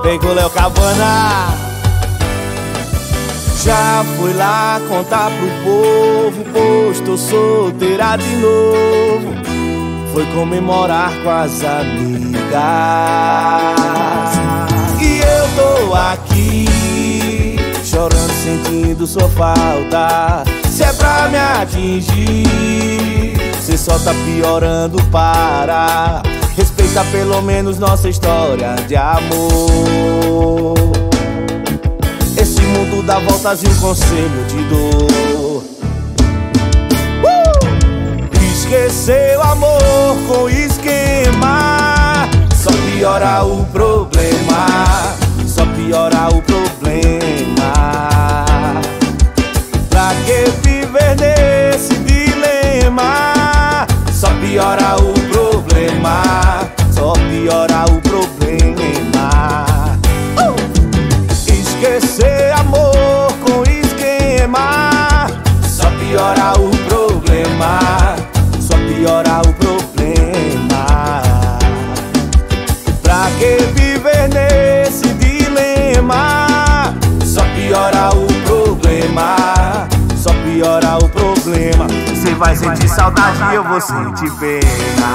Vem com Léo Cabana. Já fui lá contar pro povo, pois tô solteira de novo. Foi comemorar com as amigas. E eu tô aqui, chorando, sentindo sua falta. Se é pra me atingir, cê só tá piorando, para. Respeita pelo menos nossa história de amor. Esse mundo dá voltas e um conselho te dou. Esquecer o amor com esquema só piora o problema, só piora o problema. Pra que viver nesse dilema? Só piora o problema, só piora o problema. Esquecer amor com esquema só piora o problema, só piora o problema. Pra que viver nesse dilema? Só piora o problema, só piora o problema. Cê vai sentir saudade e eu vou sentir pena.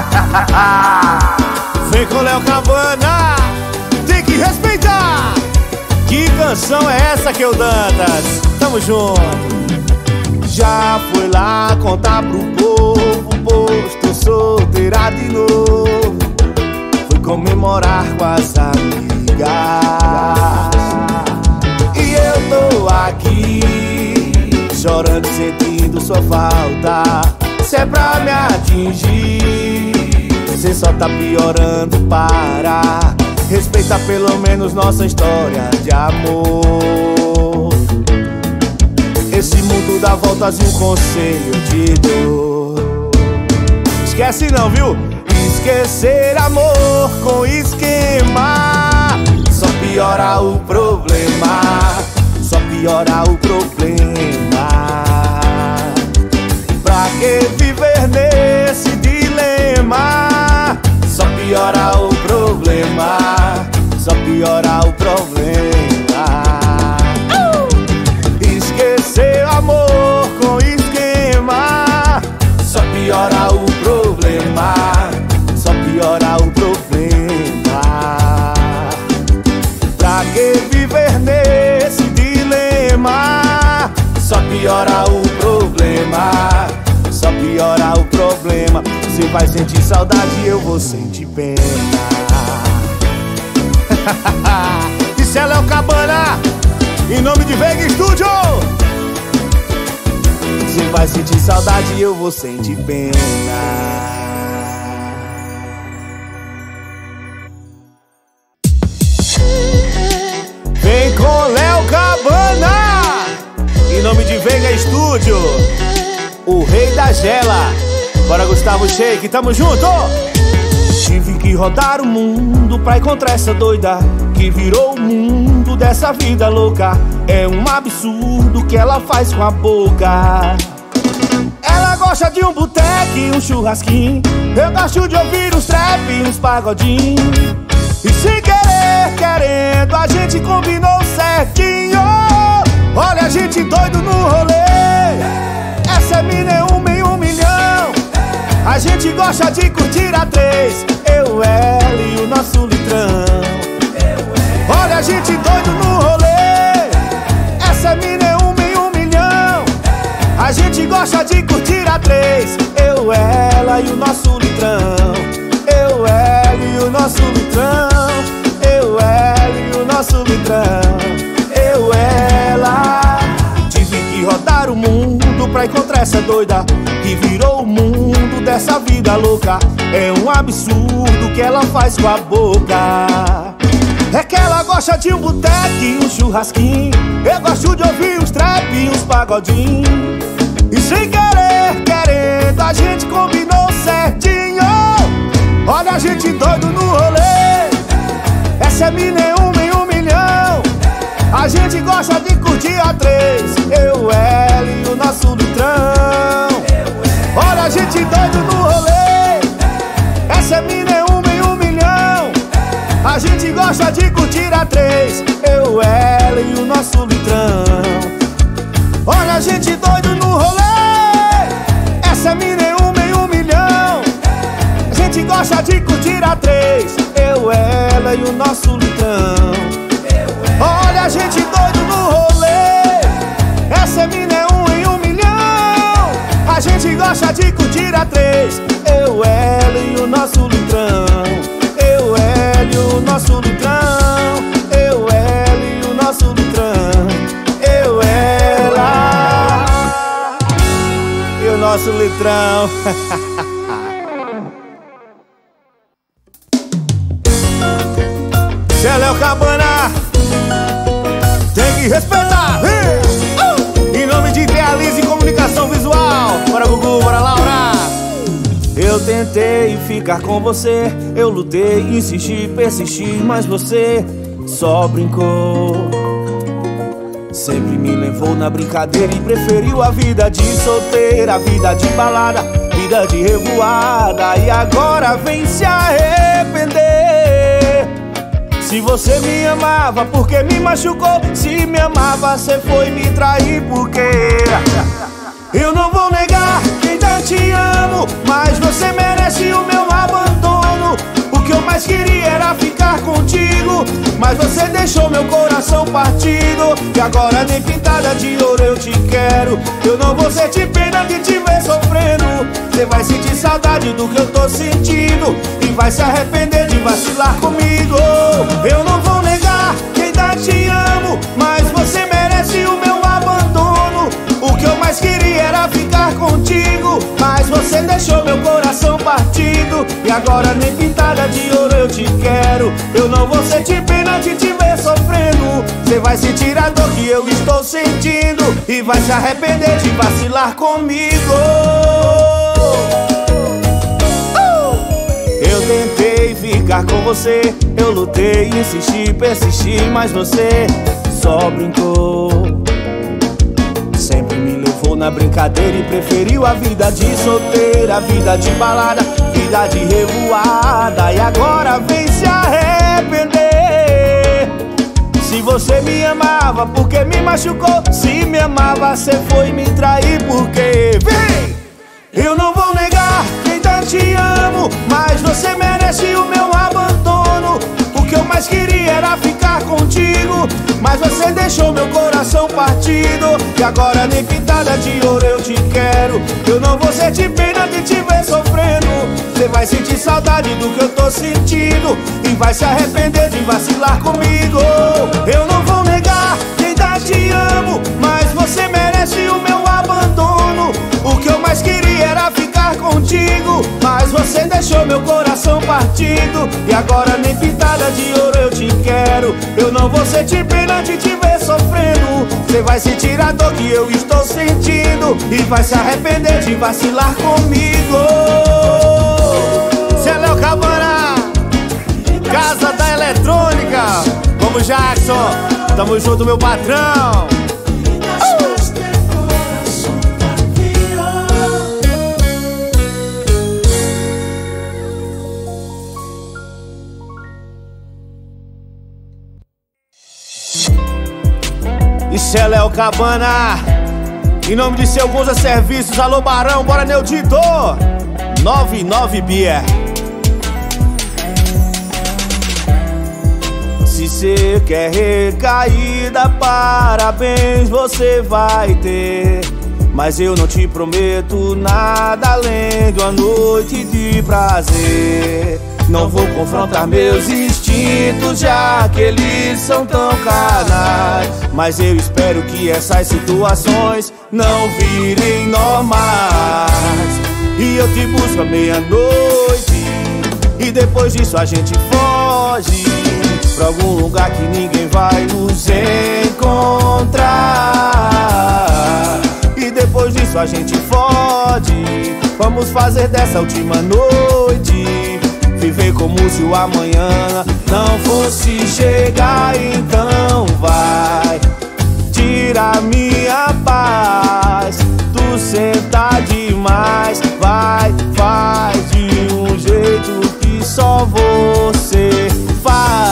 Vem com Léo Cabana, tem que respeitar. Que canção é essa, que eu Dantas? Tamo junto. Já fui lá contar pro povo, pois tô solteira de novo. Fui comemorar com as amigas. E eu tô aqui, chorando, sentindo sua falta. Se é pra me atingir, cê só tá piorando, para. Respeita pelo menos nossa história de amor. Esse mundo dá voltas e um conselho te dou. Esquece não, viu? Esquecer amor com esquema só piora o problema, só piora o problema. Pra que viver nesse dilema? Só piora o problema, só piora o problema. Esquecer amor com esquema só piora o problema, só piora o problema. Pra que viver nesse dilema? Só piora o problema, só piora o problema. Cê vai sentir saudade e eu vou sentir pena. Isso é Léo Cabana, em nome de Veiga Studio. Cê vai sentir saudade e eu vou sentir pena. Vem com Léo Cabana, em nome de Veiga Studio, o rei da gela. Bora, Gustavo Shake, tamo junto! Tive que rodar o mundo pra encontrar essa doida que virou o mundo dessa vida louca. É um absurdo que ela faz com a boca. Ela gosta de um boteco e um churrasquinho. Eu gosto de ouvir uns trap e uns pagodinhos. E sem querer, querendo, a gente combinou certinho. Olha a gente doido no rolê. Essa mina é uma em 1 milhão. A gente gosta de curtir a 3, eu, ela e o nosso litrão. Olha a gente doido no rolê. Essa mina é uma em 1 milhão. A gente gosta de curtir a 3, eu, ela e o nosso litrão. Eu, ela e o nosso litrão. Eu, ela e o nosso litrão. Eu, ela. Tive que rodar o mundo pra encontrar essa doida que virou o mundo dessa vida louca. É um absurdo que ela faz com a boca. É que ela gosta de um boteco e um churrasquinho. Eu gosto de ouvir uns trap e uns pagodinhos. E sem querer, querendo, a gente combinou certinho. Olha a gente doido no rolê. Essa mina é uma em 1 milhão. A gente gosta de curtir a 3, eu, ela e o nosso litrão. Olha a gente doido no rolê. Essa mina é uma em 1 milhão. A gente gosta de curtir a três, eu, ela e o nosso litrão. Olha a gente doido no rolê, essa mina é uma em 1 milhão. A gente gosta de curtir a três, eu, ela e o nosso litrão. Olha a gente doido no rolê, essa mina é uma em 1 milhão. A gente gosta de curtir a três, eu, ela e o nosso litrão. Eu, ela e o nosso litrão. Eu, ela e o nosso litrão. Eu, ela e o nosso litrão. Léo Cabana, tem que respeitar. Em nome de Idealize Comunicação Visual. Bora Gugu, bora Laura. Eu tentei ficar com você, eu lutei, insisti, persisti, mas você só brincou. Sempre me levou na brincadeira e preferiu a vida de solteira, a vida de balada, vida de revoada. E agora vem se arrepender. Se você me amava, porque me machucou? Se me amava, você foi me trair, porque eu não vou negar que ainda te amo, mas você merece o meu abandono. O que eu mais queria era ficar contigo, mas você deixou meu coração partido. E agora nem pintada de ouro eu te quero. Eu não vou sentir pena de te ver sofrendo. Você vai sentir saudade do que eu tô sentindo e vai se arrepender de vacilar comigo. Eu não vou negar que ainda te amo, mas você merece o meu abandono. O que eu mais queria era ficar contigo, mas você deixou meu coração partido. E agora nem pintada de ouro eu te quero. Eu não vou sentir pena de te ver sofrendo. Você vai sentir a dor que eu estou sentindo e vai se arrepender de vacilar comigo. Eu tentei ficar com você, eu lutei, insisti, persisti, mas você só brincou. Sempre me levou na brincadeira e preferiu a vida de solteira, a vida de balada, vida de revoada. E agora vem se arrepender. Se você me amava, porque me machucou? Se me amava, você foi me trair, porque vem! Eu não vou negar que ainda te amo, mas você merece o meu abandono. O que eu mais queria era ficar contigo, mas você deixou meu coração partido. E agora nem pintada de ouro eu te quero. Eu não vou sentir pena de te ver sofrendo. Você vai sentir saudade do que eu tô sentindo e vai se arrepender de vacilar comigo. Eu não vou negar que ainda te amo, mas você merece o meu abandono. O que eu mais queria era ficar contigo, mas você deixou meu coração partido. E agora nem pintada de ouro eu te quero. Eu não vou sentir pena de te ver sofrendo. Você vai sentir a dor que eu estou sentindo e vai se arrepender de vacilar comigo. Léo Cabana, Casa da Eletrônica. Vamos, Jackson, tamo junto, meu patrão. Isso é Léo Cabana, em nome de Seu Gonza Serviços. Alô Barão, bora Neudito 99 Bier. Se cê quer recaída, parabéns, você vai ter. Mas eu não te prometo nada além de uma noite de prazer. Não vou confrontar meus instintos, já que eles são tão carnais. Mas eu espero que essas situações não virem normais. E eu te busco à meia-noite, e depois disso a gente foge pra algum lugar que ninguém vai nos encontrar. E depois disso a gente foge. Vamos fazer dessa última noite viver como se o amanhã não fosse chegar. Então vai tirar minha paz. Tu senta demais, vai, faz de um jeito que só você faz.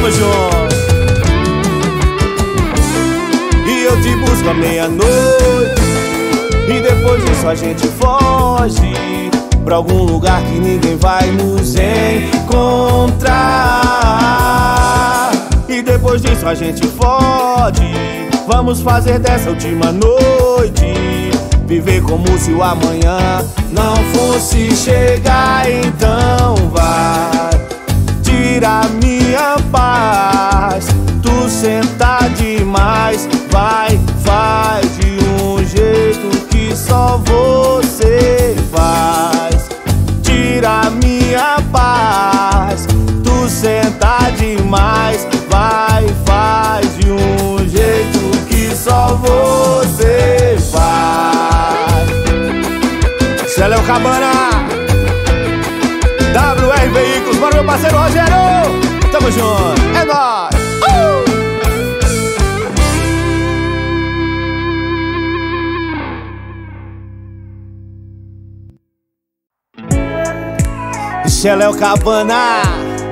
tamo junto. E eu te busco à meia-noite, e depois disso a gente foge pra algum lugar que ninguém vai nos encontrar. E depois disso a gente foge. Vamos fazer dessa última noite viver como se o amanhã não fosse chegar. Então vai tirar minha paz. Tu senta demais, vai, faz de um jeito que só você faz. Tira minha paz. Tu senta demais, vai, faz de um jeito que só você faz. Céu Cabana, WR Veículos, bora meu parceiro Rogério. Tamo junto, é nóis. Céu Cabana.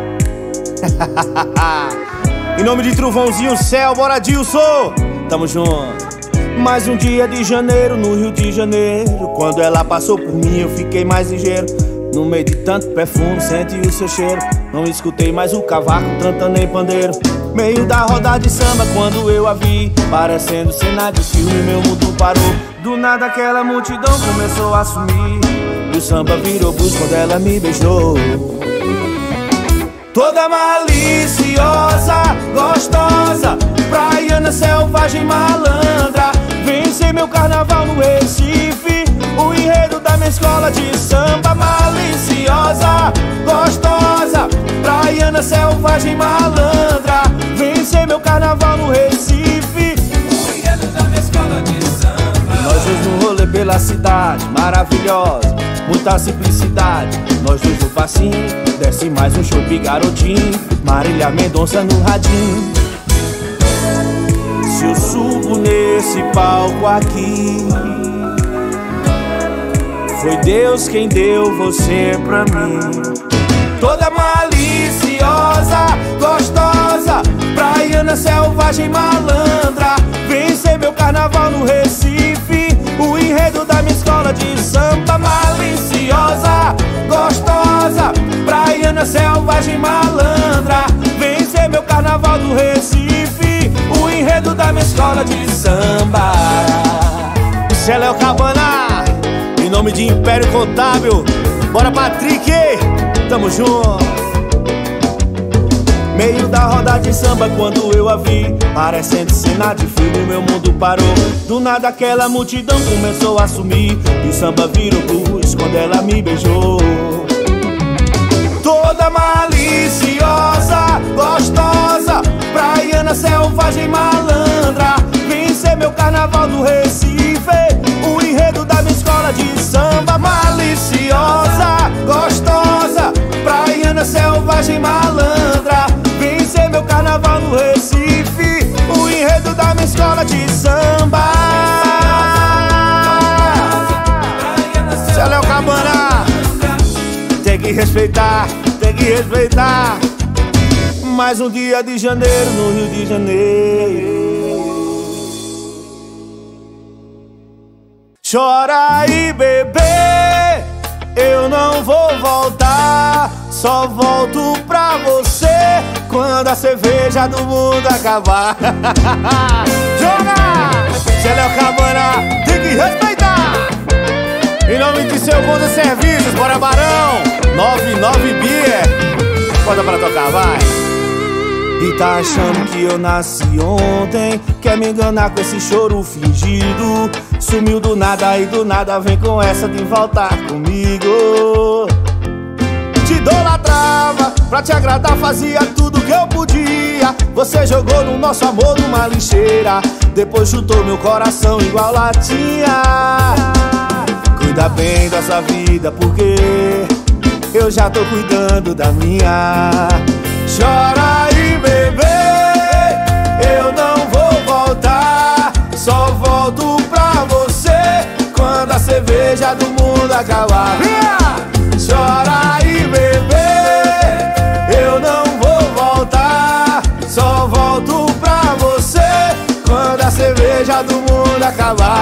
Em nome de Trovãozinho Céu, bora Dilson. Tamo junto. Mais um dia de janeiro no Rio de Janeiro. Quando ela passou por mim eu fiquei mais ligeiro. No meio de tanto perfume senti o seu cheiro. Não escutei mais o cavaco, tanta nem pandeiro. Meio da roda de samba quando eu a vi, parecendo cena de filme, meu mundo parou. Do nada aquela multidão começou a sumir, e o samba virou blues quando ela me beijou. Toda maliciosa, gostosa, praiana, selvagem, malandra. Vem ser meu carnaval no Recife, o enredo da minha escola de samba. Maliciosa, gostosa, praiana, selvagem, malandra. Vem ser meu carnaval no Recife, o enredo da minha escola de samba. Nós dois no rolê pela cidade, maravilhosa, muita simplicidade. Nós dois no passinho, desce mais um chopp garotinho, Marília Mendonça no radinho. Se eu subo nesse palco aqui, foi Deus quem deu você pra mim. Toda maliciosa, gostosa, praiana, selvagem, malandra. Vem ser meu carnaval no Recife, o enredo da minha escola de samba. Maliciosa, gostosa, praiana, selvagem, malandra. Vem ser meu carnaval do Recife, o enredo da minha escola de samba. Céu Cabana, em nome de Império Contábil, bora Patrick, tamo junto. Meio da roda de samba quando eu a vi, parecendo cena de filme, meu mundo parou. Do nada aquela multidão começou a sumir, e o samba virou blues quando ela me beijou. Toda maliciosa, gostosa, praiana, selvagem, malandra. Vem ser meu carnaval do Recife, o enredo da minha escola de samba. Maliciosa, gostosa, praiana, selvagem, malandra. Vem ser meu carnaval no Recife, o enredo da minha escola de samba. Céu Cabana, tem que respeitar, tem que respeitar. Mais um dia de janeiro no Rio de Janeiro. Chora aí, bebê, eu não vou voltar. Só volto pra você quando a cerveja do mundo acabar. Joga! Céu Cabana, tem que respeitar. Em nome de seu Conta Serviços, bora Barão 99 Beer. Bota pra tocar, vai. E tá achando que eu nasci ontem, quer me enganar com esse choro fingido. Sumiu do nada e do nada vem com essa de voltar comigo. Te idolatrava, pra te agradar fazia tudo que eu podia. Você jogou no nosso amor numa lixeira, depois chutou meu coração igual latinha. Cuida bem da sua vida porque eu já tô cuidando da minha. Chora aí, bebê, eu não vou voltar. Só volto pra você quando a cerveja do mundo acabar. Chora aí, bebê, eu não vou voltar. cerveja do mundo acabar.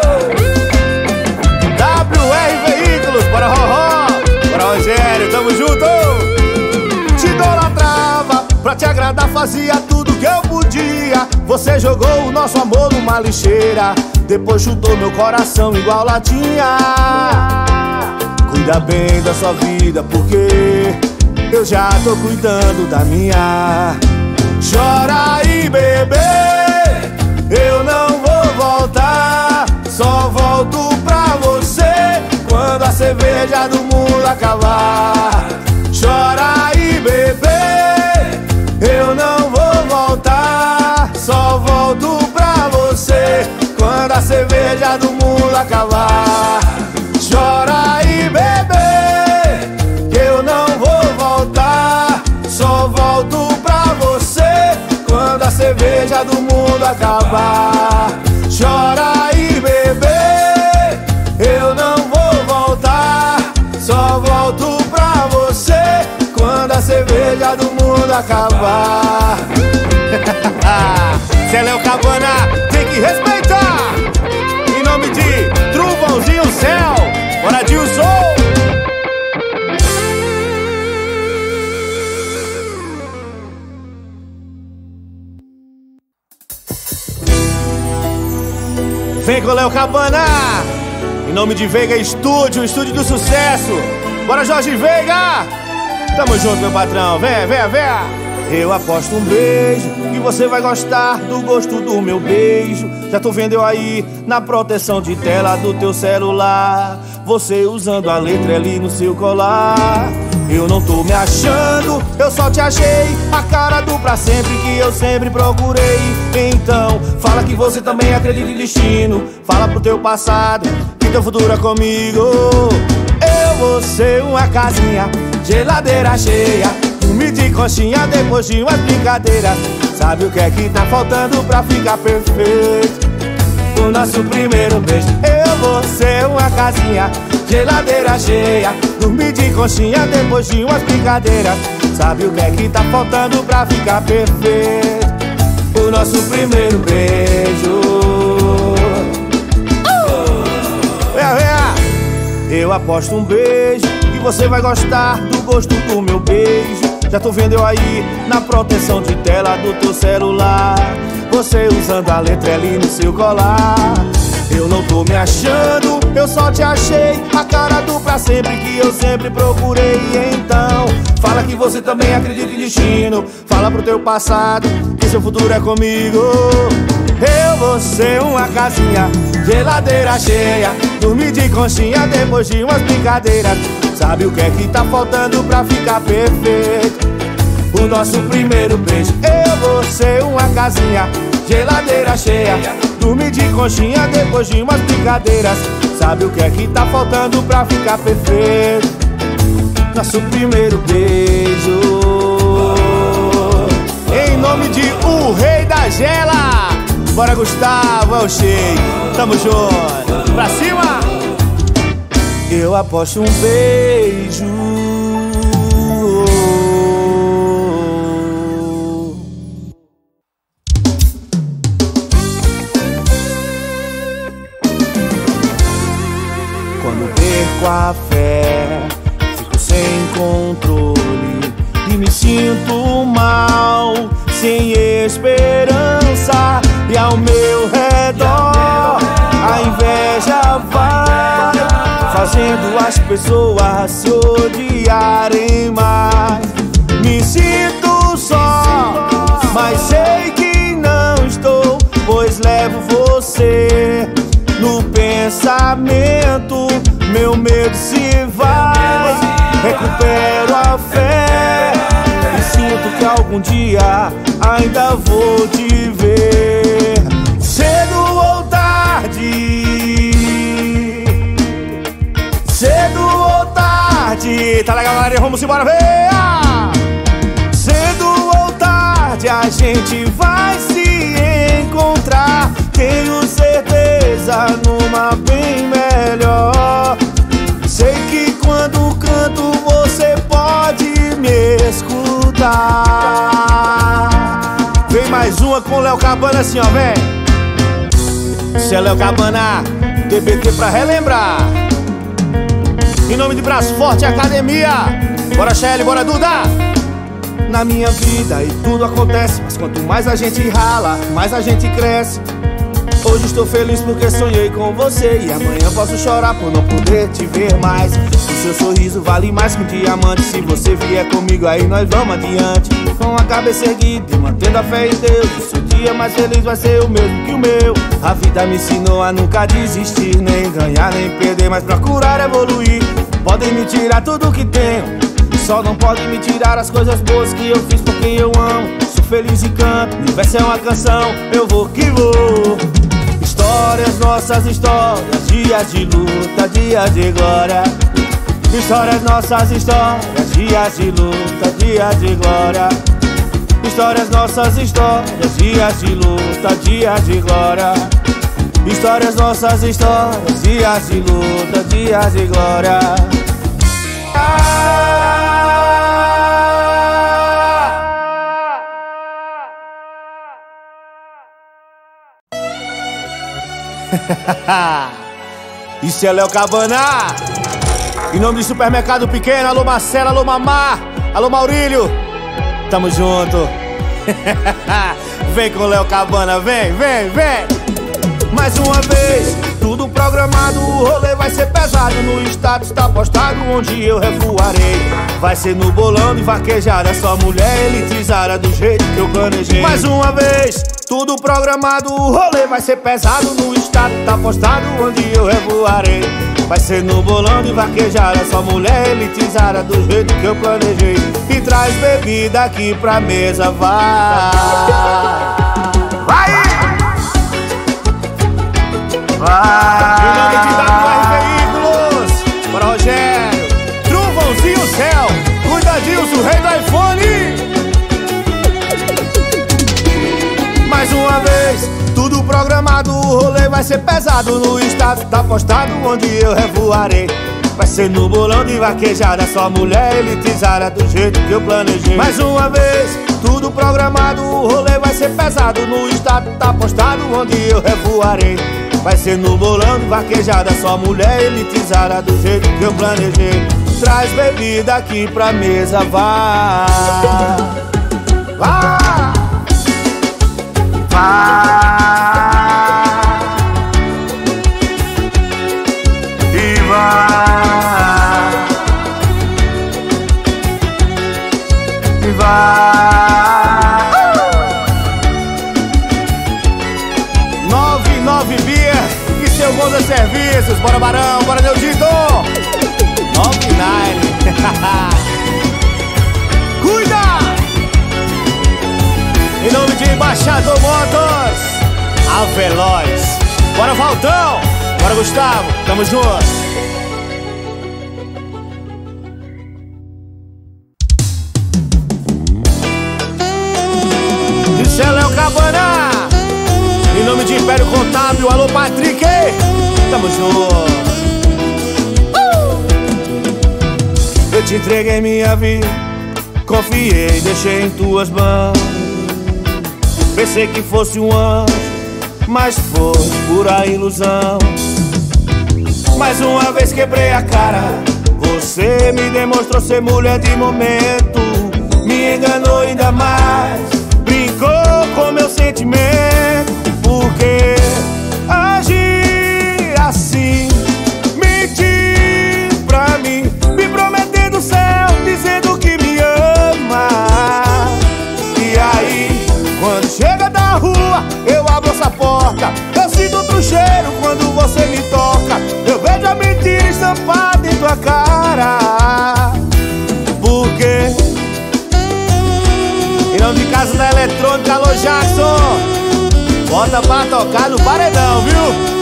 WR Veículos, bora Roró, bora Rogério, tamo junto. Te idolatrava, pra te agradar fazia tudo que eu podia. Você jogou o nosso amor numa lixeira, depois chutou meu coração igual latinha. Cuida bem da sua vida, porque eu já tô cuidando da minha. Chora aí, bebê, eu não vou voltar. Só volto pra você quando a cerveja do mundo acabar. Chora aí, bebê, eu não vou voltar. Só volto pra você quando a cerveja do mundo acabar. Chora aí, bebê, que eu não vou voltar. Só volto pra você quando a cerveja do mundo acabar. Chora aí, bebê, eu não vou voltar. Só volto pra você quando a cerveja do mundo acabar. Cê Léo Cabana, tem que respeitar. Em nome de Trovãozinho Céu, bora Dilson. Vem com Léo Cabana, em nome de Veiga Estúdio, estúdio do sucesso. Bora Jorge Veiga, tamo junto meu patrão, vem, vem, vem. Eu aposto um beijo que você vai gostar do gosto do meu beijo. Já tô vendo eu aí na proteção de tela do teu celular, você usando a letra ali no seu colar. Eu não tô me achando, eu só te achei a cara do pra sempre que eu sempre procurei. Então, fala que você também acredita em destino. Fala pro teu passado que teu futuro é comigo. Eu vou ser uma casinha, geladeira cheia, dormir de conchinha depois de umas brincadeiras. Sabe o que é que tá faltando pra ficar perfeito? O nosso primeiro beijo. Eu vou ser uma casinha, geladeira cheia, dormir de conchinha depois de umas brincadeiras. Sabe o que é que tá faltando pra ficar perfeito? O nosso primeiro beijo. Venha, venha. Eu aposto um beijo que você vai gostar do gosto do meu beijo. Já tô vendo eu aí na proteção de tela do teu celular, você usando a letra ali no seu colar. Eu não tô me achando, eu só te achei a cara do pra sempre que eu sempre procurei. Então, fala que você também acredita em destino. Fala pro teu passado que seu futuro é comigo. Eu vou ser uma casinha, geladeira cheia, dormir de conchinha depois de umas brincadeiras. Sabe o que é que tá faltando pra ficar perfeito? O nosso primeiro beijo. Eu vou ser uma casinha, geladeira cheia, dormir de conchinha depois de umas brincadeiras. Sabe o que é que tá faltando pra ficar perfeito? Nosso primeiro beijo. Em nome de O Rei da Gela, bora Gustavo, é o Sheik, tamo junto, pra cima. Eu aposto um beijo. Quando perco a fé, fico sem controle e me sinto mal, sem esperança. E ao meu redor a inveja vai fazendo as pessoas se odiarem mais. Me sinto só, mas sei que não estou, pois levo você no pensamento. Meu medo se vai, recupero a fé e sinto que algum dia ainda vou te ver. Cedo ou tarde, cedo ou tarde, tá legal galera, vamos embora, venha! Cedo ou tarde a gente vai se encontrar, tenho certeza, numa bem melhor. Sei que quando canto você pode me escutar. Vem mais uma com Léo Cabana assim, ó, vem. Isso é Léo Cabana, TBT pra relembrar. Em nome de Braço Forte Academia. Bora Shelly, bora Duda. Na minha vida e tudo acontece, mas quanto mais a gente rala, mais a gente cresce. Hoje estou feliz porque sonhei com você, e amanhã posso chorar por não poder te ver mais. O seu sorriso vale mais que um diamante. Se você vier comigo aí nós vamos adiante, com a cabeça erguida e mantendo a fé em Deus. O seu dia mais feliz vai ser o mesmo que o meu. A vida me ensinou a nunca desistir, nem ganhar nem perder, mas procurar evoluir. Podem me tirar tudo que tenho, só não podem me tirar as coisas boas que eu fiz por quem eu amo. Sou feliz e canto, o universo é uma canção, eu vou que vou. Histórias, nossas histórias, dias de luta, dias de glória. Histórias, nossas histórias, dias de luta, dias de glória. Histórias, nossas histórias, dias de luta, dias de glória. Histórias, nossas histórias, dias de luta, dias de glória. Isso é Léo Cabana. Em nome do Supermercado Pequeno. Alô Marcela, alô Mamá, alô Maurílio, tamo junto. Vem com Léo Cabana, vem, vem, vem. Mais uma vez, tudo programado, o rolê vai ser pesado. No status tá postado onde eu revoarei. Vai ser no bolão e vaquejada, só mulher elitizada do jeito que eu planejei. Mais uma vez, tudo programado, o rolê vai ser pesado. No status tá postado onde eu revoarei. Vai ser no bolão de vaquejada, só mulher elitizada do jeito que eu planejei. E traz bebida aqui pra mesa, vai. Vai! Em nome de WR Veículos, para Rogério, Truvãozinho Céu, Cuidadilson, o rei do iPhone. Mais uma vez, tudo programado, o rolê vai ser pesado. No status tá postado onde eu revoarei. Vai ser no bolão de vaquejada, só mulher elitizada do jeito que eu planejei. Mais uma vez, tudo programado, o rolê vai ser pesado. No status tá postado onde eu revoarei. Vai ser no bolão de vaquejada, só mulher elitizada do jeito que eu planejei. Traz bebida aqui pra mesa, vai. Vai. Vai. E vai. E vai. 99 Beer e seu Gonda Serviços. Bora Barão, bora Neudito. 99. Cuida! Em nome de Embaixador Motos, a Veloz. Bora Valtão, bora Gustavo, tamo junto. Isso é Léo Cabana. Em nome de Império Contábil, alô Patrick, tamo junto. Eu te entreguei minha vida, confiei, deixei em tuas mãos. Pensei que fosse um anjo, mas foi pura ilusão. Mais uma vez quebrei a cara, você me demonstrou ser mulher de momento. Me enganou ainda mais, brincou com meu sentimento. Por que agir assim? Mentir pra mim, me prometendo o céu, dizendo que me ama. E aí, quando chega da rua, eu abro essa porta. Eu sinto outro cheiro quando você me toca. Eu vejo a mentira estampada em tua cara. Por quê? Em nome de Casa da Eletrônica, alô Jackson, bota pra tocar no paredão, viu?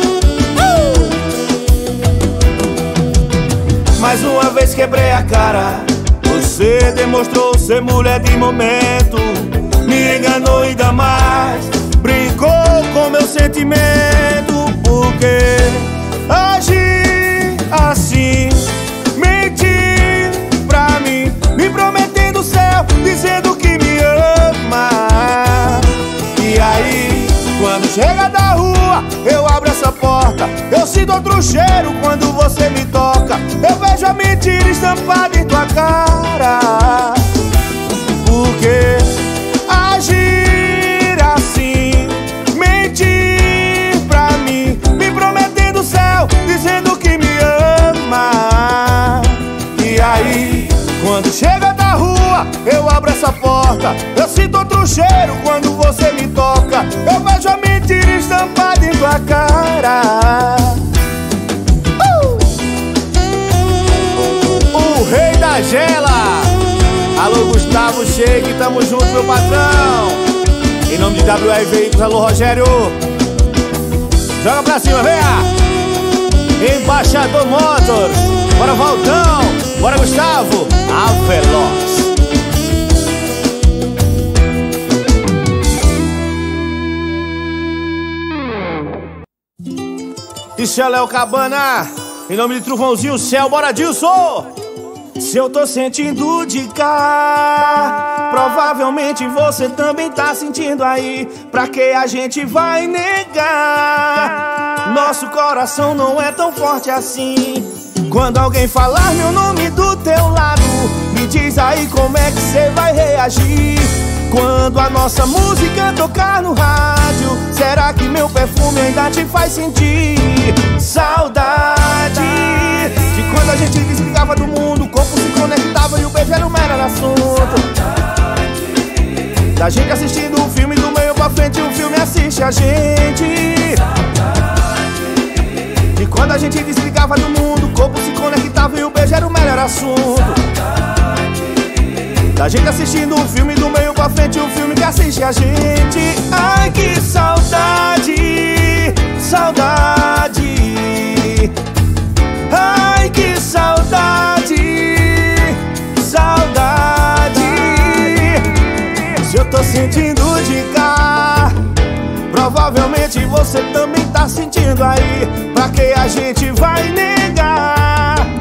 Mais uma vez quebrei a cara, você demonstrou ser mulher de momento. Me enganou ainda mais, brincou com meu sentimento. Por que agir assim? Mentir pra mim, me prometendo o céu, dizendo que me ama. E aí, quando chega da rua, rua, eu abro essa porta. Eu sinto outro cheiro quando você me toca. Eu vejo a mentira estampada em tua cara. Por que agir assim? Mentir pra mim, me prometendo o céu, dizendo que me ama. E aí, quando chega da rua, eu abro essa porta. Eu sinto outro cheiro quando você me toca. Eu vejo a mentira estampada em tua cara. O rei da gela. Alô, Gustavo Sheik, tamo junto, meu patrão. Em nome de WR Veículos, alô, Rogério. Joga pra cima, venha. Embaixador Motors. Bora, Valdão. Bora, Gustavo. A Veloz. Isso é Léo Cabana. Em nome de Truvãozinho Céu, bora, Dilson. Se eu tô sentindo de cá, provavelmente você também tá sentindo aí. Pra que a gente vai negar? Nosso coração não é tão forte assim. Quando alguém falar meu nome do teu lado, me diz aí como é que cê vai reagir. Quando a nossa música tocar no rádio, será que meu perfume ainda te faz sentir saudade? De quando a gente desligava do mundo, o corpo se conectava e o beijo era o mero assunto. Da gente assistindo um filme, do meio pra frente o filme assiste a gente. De quando a gente desligava do mundo, o corpo se conectava e o beijo era o melhor assunto. Da gente assistindo um filme, do meio pra frente o filme que assiste a gente. Ai, que saudade, saudade. Ai, que saudade, saudade. Se eu tô sentindo de cá, provavelmente você também tá sentindo aí. Pra que a gente vai negar?